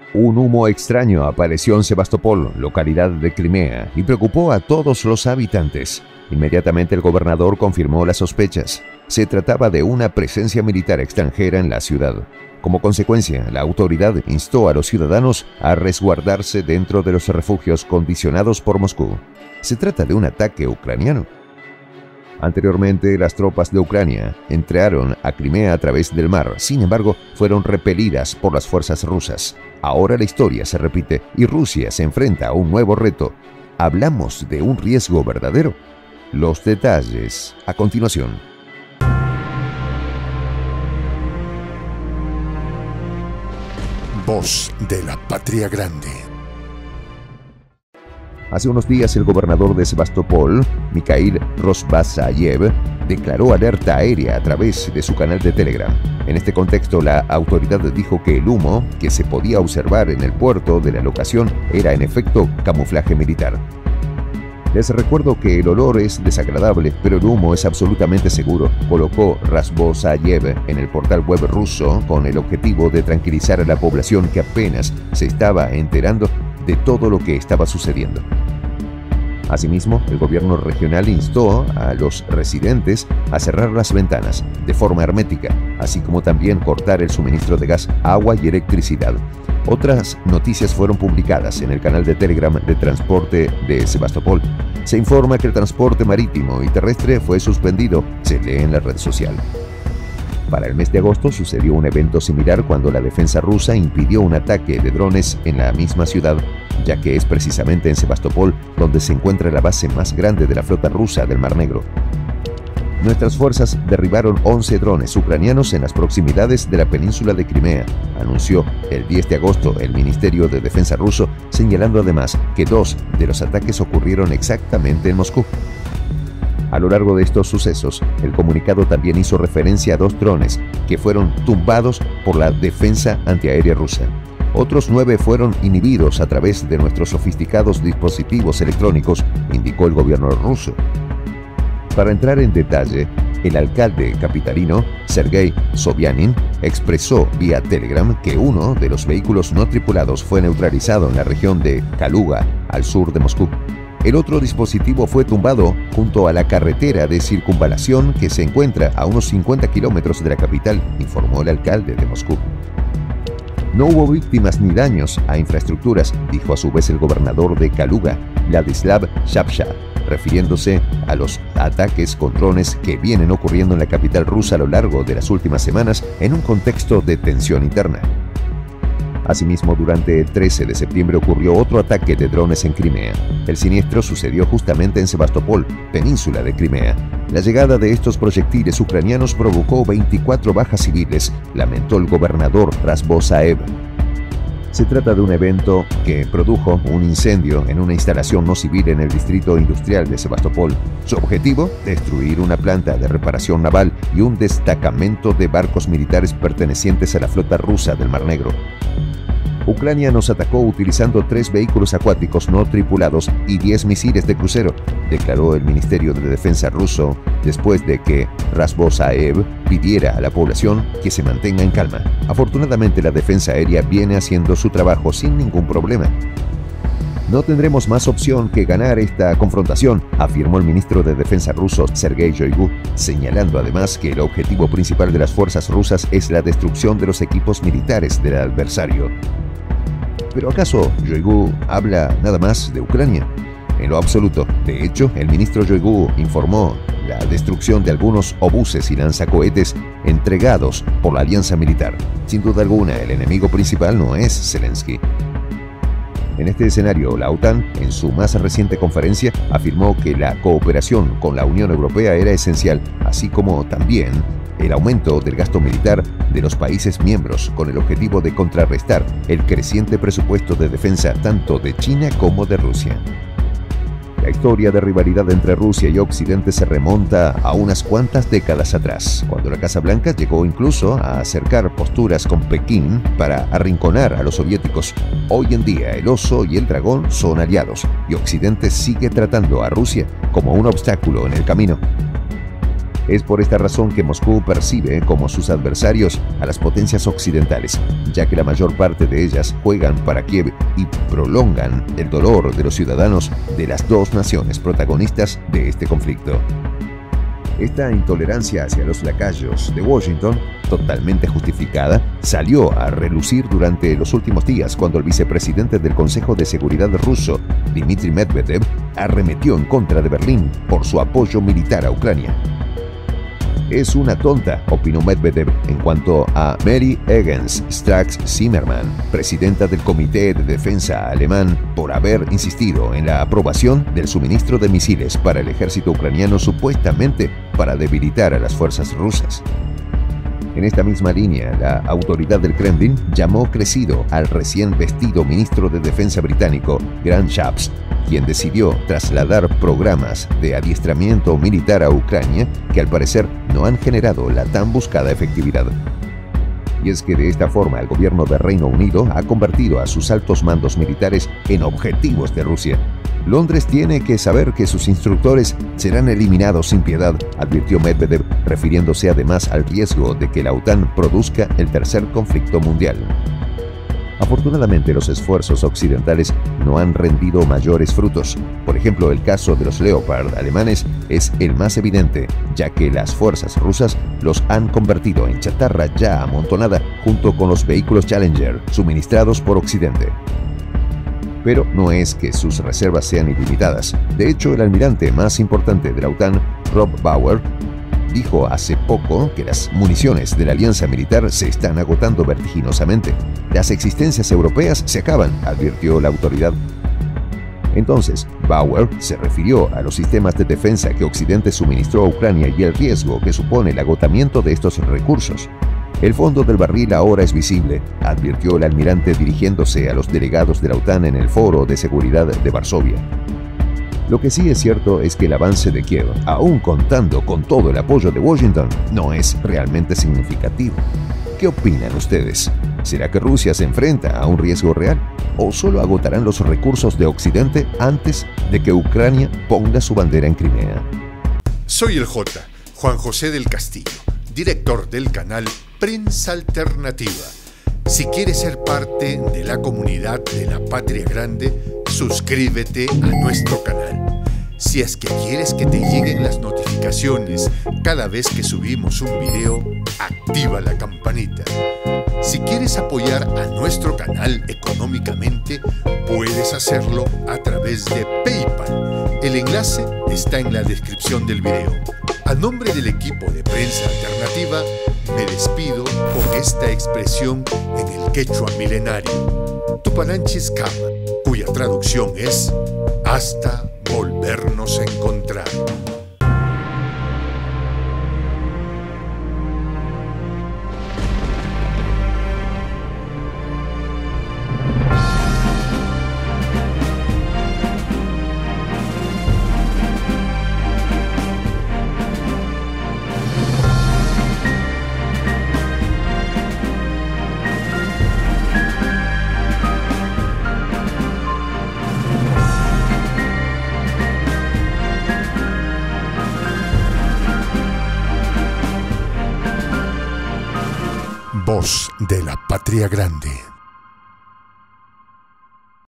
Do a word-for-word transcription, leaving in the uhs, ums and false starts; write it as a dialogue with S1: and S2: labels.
S1: Un humo extraño apareció en Sebastopol, localidad de Crimea, y preocupó a todos los habitantes. Inmediatamente el gobernador confirmó las sospechas. Se trataba de una presencia militar extranjera en la ciudad. Como consecuencia, la autoridad instó a los ciudadanos a resguardarse dentro de los refugios condicionados por Moscú. Se trata de un ataque ucraniano. Anteriormente, las tropas de Ucrania entraron a Crimea a través del mar. Sin embargo, fueron repelidas por las fuerzas rusas. Ahora la historia se repite y Rusia se enfrenta a un nuevo reto. ¿Hablamos de un riesgo verdadero? Los detalles a continuación.
S2: Voz de la Patria Grande.
S1: Hace unos días el gobernador de Sebastopol, Mikhail Rozbasayev, declaró alerta aérea a través de su canal de Telegram. En este contexto, la autoridad dijo que el humo que se podía observar en el puerto de la locación era en efecto camuflaje militar. Les recuerdo que el olor es desagradable, pero el humo es absolutamente seguro, colocó Rozbasayev en el portal web ruso con el objetivo de tranquilizar a la población que apenas se estaba enterando de todo lo que estaba sucediendo. Asimismo, el gobierno regional instó a los residentes a cerrar las ventanas de forma hermética, así como también cortar el suministro de gas, agua y electricidad. Otras noticias fueron publicadas en el canal de Telegram de transporte de Sebastopol. Se informa que el transporte marítimo y terrestre fue suspendido, se lee en la red social. Para el mes de agosto sucedió un evento similar cuando la defensa rusa impidió un ataque de drones en la misma ciudad, ya que es precisamente en Sebastopol donde se encuentra la base más grande de la flota rusa del Mar Negro. Nuestras fuerzas derribaron once drones ucranianos en las proximidades de la península de Crimea, anunció el diez de agosto el Ministerio de Defensa ruso, señalando además que dos de los ataques ocurrieron exactamente en Moscú. A lo largo de estos sucesos, el comunicado también hizo referencia a dos drones que fueron tumbados por la defensa antiaérea rusa. Otros nueve fueron inhibidos a través de nuestros sofisticados dispositivos electrónicos, indicó el gobierno ruso. Para entrar en detalle, el alcalde capitalino, Sergei Sobyanin, expresó vía Telegram que uno de los vehículos no tripulados fue neutralizado en la región de Kaluga, al sur de Moscú. El otro dispositivo fue tumbado junto a la carretera de circunvalación que se encuentra a unos cincuenta kilómetros de la capital, informó el alcalde de Moscú. No hubo víctimas ni daños a infraestructuras, dijo a su vez el gobernador de Kaluga, Vladislav Shapsha, refiriéndose a los ataques con drones que vienen ocurriendo en la capital rusa a lo largo de las últimas semanas en un contexto de tensión interna. Asimismo, durante el trece de septiembre ocurrió otro ataque de drones en Crimea. El siniestro sucedió justamente en Sebastopol, península de Crimea. La llegada de estos proyectiles ucranianos provocó veinticuatro bajas civiles, lamentó el gobernador Rozbasayev. Se trata de un evento que produjo un incendio en una instalación no civil en el distrito industrial de Sebastopol. Su objetivo, destruir una planta de reparación naval y un destacamento de barcos militares pertenecientes a la flota rusa del Mar Negro. Ucrania nos atacó utilizando tres vehículos acuáticos no tripulados y diez misiles de crucero, declaró el Ministerio de Defensa ruso después de que Rozbasayev pidiera a la población que se mantenga en calma. Afortunadamente, la defensa aérea viene haciendo su trabajo sin ningún problema. No tendremos más opción que ganar esta confrontación, afirmó el ministro de Defensa ruso Sergei Shoigu, señalando además que el objetivo principal de las fuerzas rusas es la destrucción de los equipos militares del adversario. ¿Pero acaso Shoigu habla nada más de Ucrania? En lo absoluto. De hecho, el ministro Shoigu informó la destrucción de algunos obuses y lanzacohetes entregados por la alianza militar. Sin duda alguna, el enemigo principal no es Zelensky. En este escenario, la OTAN, en su más reciente conferencia, afirmó que la cooperación con la Unión Europea era esencial, así como también el aumento del gasto militar de los países miembros, con el objetivo de contrarrestar el creciente presupuesto de defensa tanto de China como de Rusia. La historia de rivalidad entre Rusia y Occidente se remonta a unas cuantas décadas atrás, cuando la Casa Blanca llegó incluso a acercar posturas con Pekín para arrinconar a los soviéticos. Hoy en día el oso y el dragón son aliados, y Occidente sigue tratando a Rusia como un obstáculo en el camino. Es por esta razón que Moscú percibe como sus adversarios a las potencias occidentales, ya que la mayor parte de ellas juegan para Kiev y prolongan el dolor de los ciudadanos de las dos naciones protagonistas de este conflicto. Esta intolerancia hacia los lacayos de Washington, totalmente justificada, salió a relucir durante los últimos días cuando el vicepresidente del Consejo de Seguridad ruso, Dmitry Medvedev, arremetió en contra de Berlín por su apoyo militar a Ucrania. Es una tonta, opinó Medvedev en cuanto a Mary Eggens Strack-Zimmermann, presidenta del Comité de Defensa alemán, por haber insistido en la aprobación del suministro de misiles para el ejército ucraniano, supuestamente para debilitar a las fuerzas rusas. En esta misma línea, la autoridad del Kremlin llamó crecido al recién vestido ministro de Defensa británico, Grant Shapps, quien decidió trasladar programas de adiestramiento militar a Ucrania que al parecer no han generado la tan buscada efectividad. Y es que de esta forma el gobierno de Reino Unido ha convertido a sus altos mandos militares en objetivos de Rusia. Londres tiene que saber que sus instructores serán eliminados sin piedad, advirtió Medvedev, refiriéndose además al riesgo de que la OTAN produzca el tercer conflicto mundial. Afortunadamente, los esfuerzos occidentales no han rendido mayores frutos. Por ejemplo, el caso de los Leopard alemanes es el más evidente, ya que las fuerzas rusas los han convertido en chatarra ya amontonada junto con los vehículos Challenger suministrados por Occidente. Pero no es que sus reservas sean ilimitadas. De hecho, el almirante más importante de la OTAN, Rob Bauer, dijo hace poco que las municiones de la alianza militar se están agotando vertiginosamente. Las existencias europeas se acaban, advirtió la autoridad. Entonces, Bauer se refirió a los sistemas de defensa que Occidente suministró a Ucrania y el riesgo que supone el agotamiento de estos recursos. El fondo del barril ahora es visible, advirtió el almirante dirigiéndose a los delegados de la OTAN en el Foro de Seguridad de Varsovia. Lo que sí es cierto es que el avance de Kiev, aún contando con todo el apoyo de Washington, no es realmente significativo. ¿Qué opinan ustedes? ¿Será que Rusia se enfrenta a un riesgo real? ¿O solo agotarán los recursos de Occidente antes de que Ucrania ponga su bandera en Crimea?
S2: Soy el J, Juan José del Castillo, director del canal Prensa Alternativa. Si quieres ser parte de la comunidad de la Patria Grande, suscríbete a nuestro canal. Si es que quieres que te lleguen las notificaciones cada vez que subimos un video, activa la campanita. Si quieres apoyar a nuestro canal económicamente, puedes hacerlo a través de PayPal. El enlace está en la descripción del video. A nombre del equipo de Prensa Alternativa, me despido con esta expresión en el quechua milenario, Tupananchis Kama, cuya traducción es hasta volvernos a encontrar. Voz de la Patria Grande.